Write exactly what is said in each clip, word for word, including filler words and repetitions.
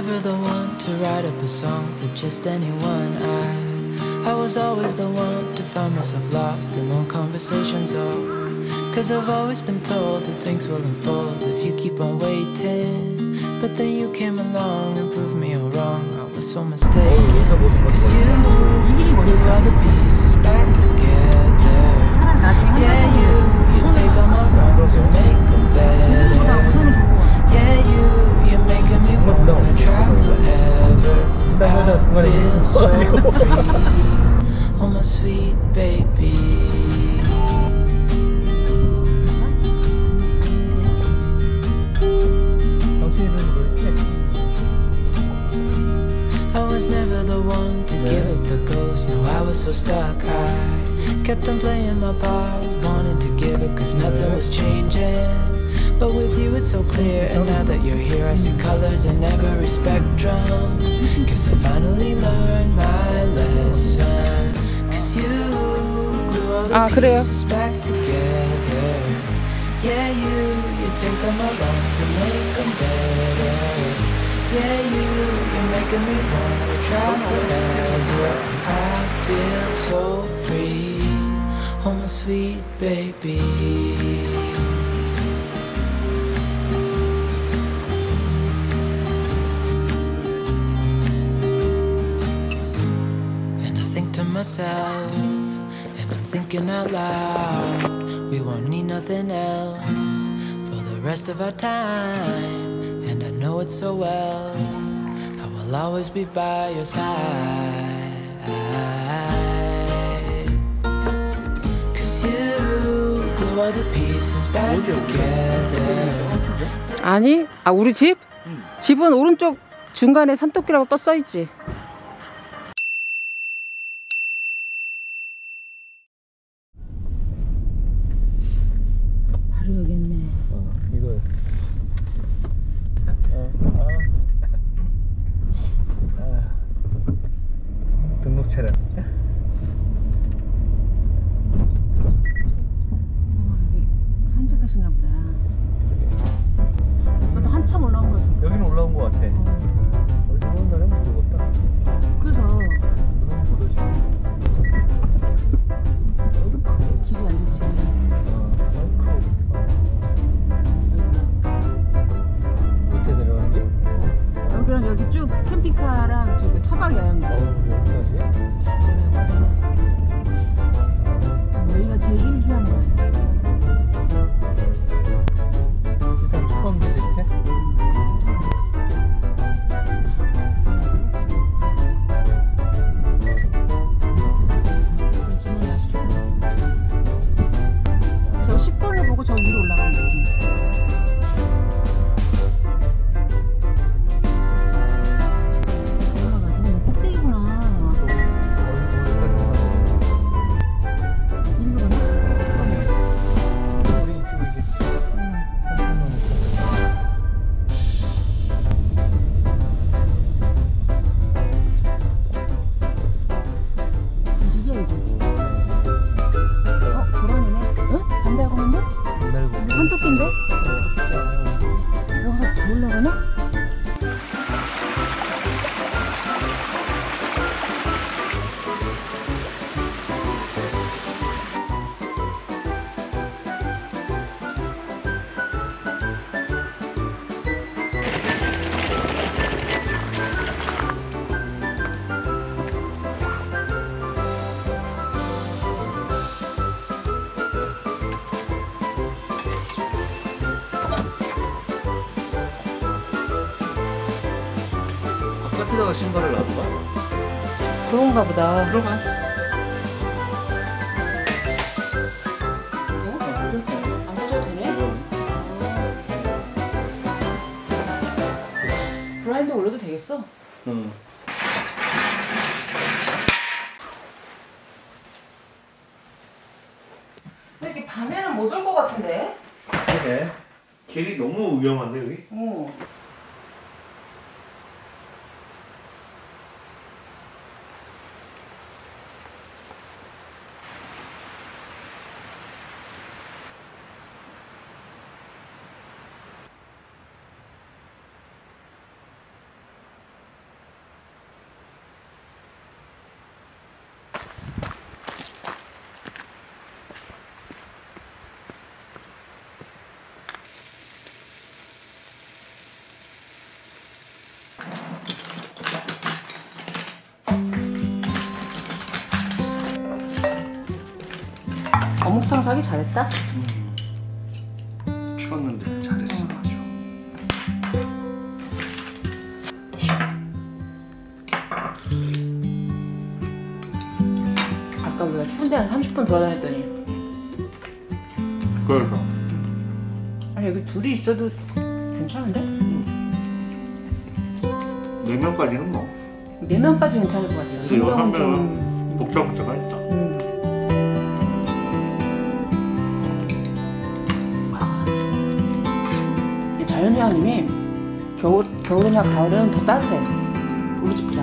never the one to write up a song for just anyone. I, I was always the one to find myself lost in long conversations. Oh, cause I've always been told that things will unfold if you keep on waiting. But then you came along and proved me all wrong. I was so mistaken. Cause you glue all the pieces back together. Yeah, you, you take all my wrongs and make them better. Yeah, you, you're making me wanna try forever. I feel so free. Oh my sweet baby. I was never the one to give up the ghost. No, I was so stuck. I kept on playing my part, wanted to give up cause nothing was changing. But with you it's so clear, and now that you're here I see colors in every spectrum. Cause I finally learned my lesson. Cause you glue all the pieces back together. Yeah, you, you take all my wrongs and make them better. Yeah, you, you're making me wanna try forever. I feel so free, oh my sweet baby. And I think to myself, and I'm thinking out loud, we won't need nothing else for the rest of our time. And I know it so well, I will always be by your side. Cause you glue all the pieces back together. 아니, 아 우리 집? 응. 집은 오른쪽 중간에 산토끼라고 또 써있지. 바로 여기 있네. 어, 이거 등록 차량. 여기 산책하시나 보다. 너도 한참 올라온 거였어. 여기는 올라온 거 같아. 어. 어디 오는 날은 못 오겠다. 그래서 그럼 못 오지. 아이쿠. 길이 안 좋지. 어, 아이쿠. 여기가 밑에 내려가는 게? 여기랑 여기 쭉 캠핑카랑 저기 차박 여행지. 어, 여기까지? 여기가 제일 일 휴한 거야. 일단 초반기지 이렇게? 저 십 번을 보고 저 위로 올라가는 거야. 산토끼인데? 여기서 더 올라가나? 바깥에다가 신발을 놔둬봐. 그런가 보다. 들어가. 어? 안 꽂아도 되네? 블라인드 올려도 되겠어? 응. 근데 이렇게 밤에는 못 올 것 같은데? 그래. 길이 너무 위험한데 여기? 어. 청소하기 잘했다. 음. 추웠는데 잘했어 아주. 아까 우리가 추운데 한 삼십 분 돌아다녔더니 그래서 아니 여기 둘이 있어도 괜찮은데? 네 명까지는 뭐. 네 명까지 괜찮을 것 같아요. 그래서 이거 한 좀- 명은 복잡복잡하겠다. 음. 아. 이 자연휴양림이 겨울, 겨울이나 가을은 더 따뜻해. 우리 집보다.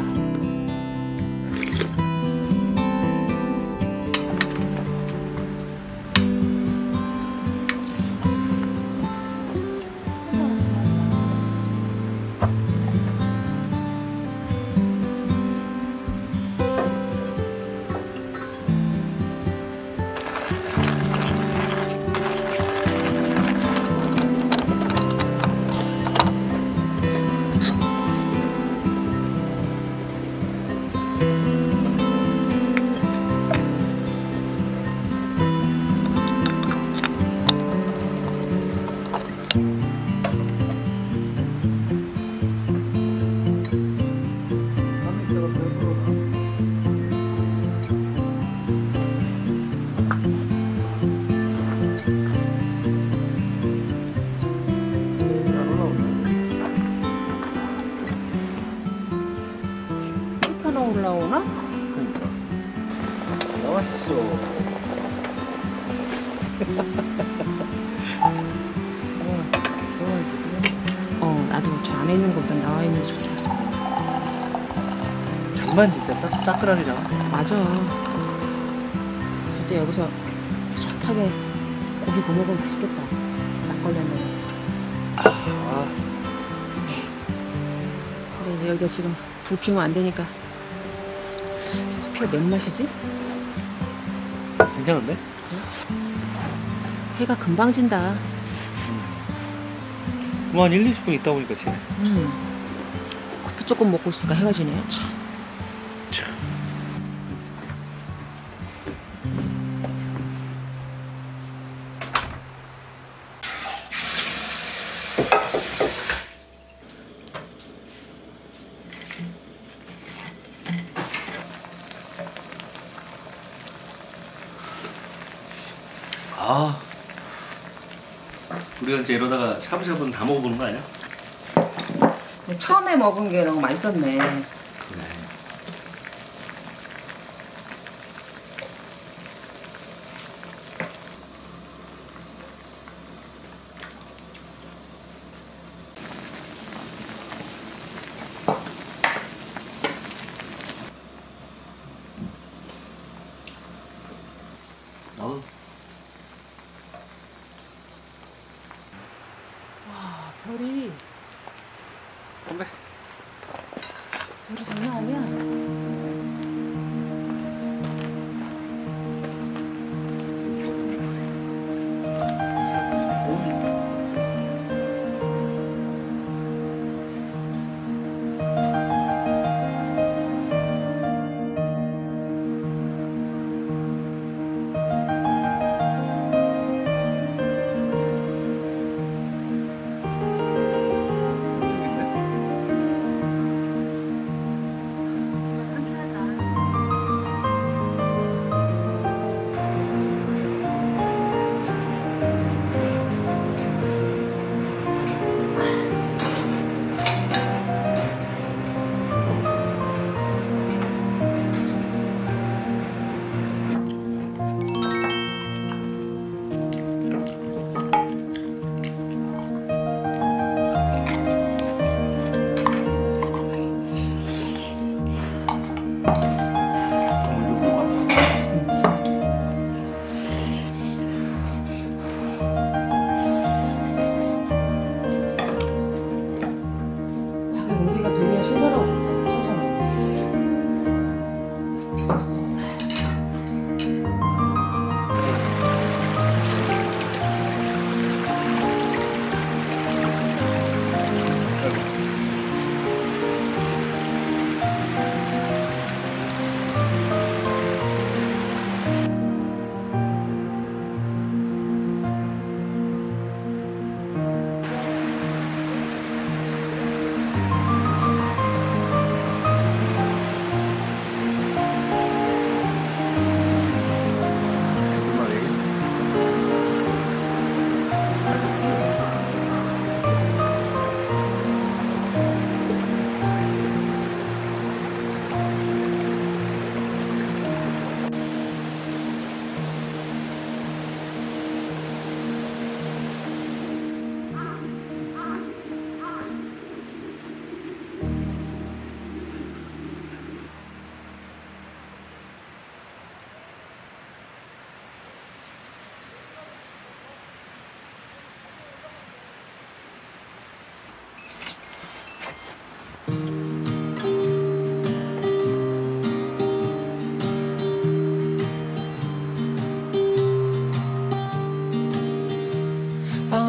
이렇게 하나 올라오나? 그러니까 나왔어. 어, 나도 저 안에 있는 것보다 나와 있는 게 좋다. 잠만 진짜 따, 따끈하게 자. 맞아. 이제 여기서 젓하게 고기 구워 먹으면 맛있겠다. 막걸리 한 잔에. 아, 근데 이제 여기가 지금 불 피우면 안 되니까 커피가 몇 맛이지? 괜찮은데? 해가 금방 진다. 뭐 한 일, 이십 분 있다 보니까 지네. 음. 커피 조금 먹고 있으니까 해가 지네. 참. 참. 아, 우리가 이제 이러다가 샤브샤브는 다 먹어보는 거 아니야? 처음에 먹은 게 너무 맛있었네. 그래. 어. 와, 별이 건배. 별이 장난 아니야.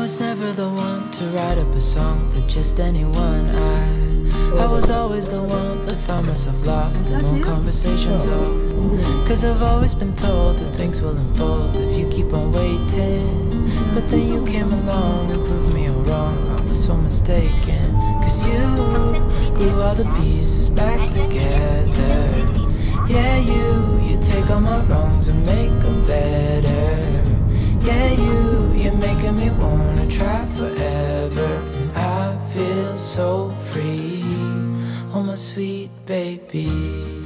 was never the one to write up a song for just anyone. I I was always the one to find myself lost in more conversations. Oh, cause I've always been told that things will unfold if you keep on waiting. But then you came along and proved me all wrong. I was so mistaken. Cause you glue all the pieces back together. Yeah, you, you take all my wrongs and make them better. Yeah, you, you're making me wanna try forever. And I feel so free, oh my sweet baby.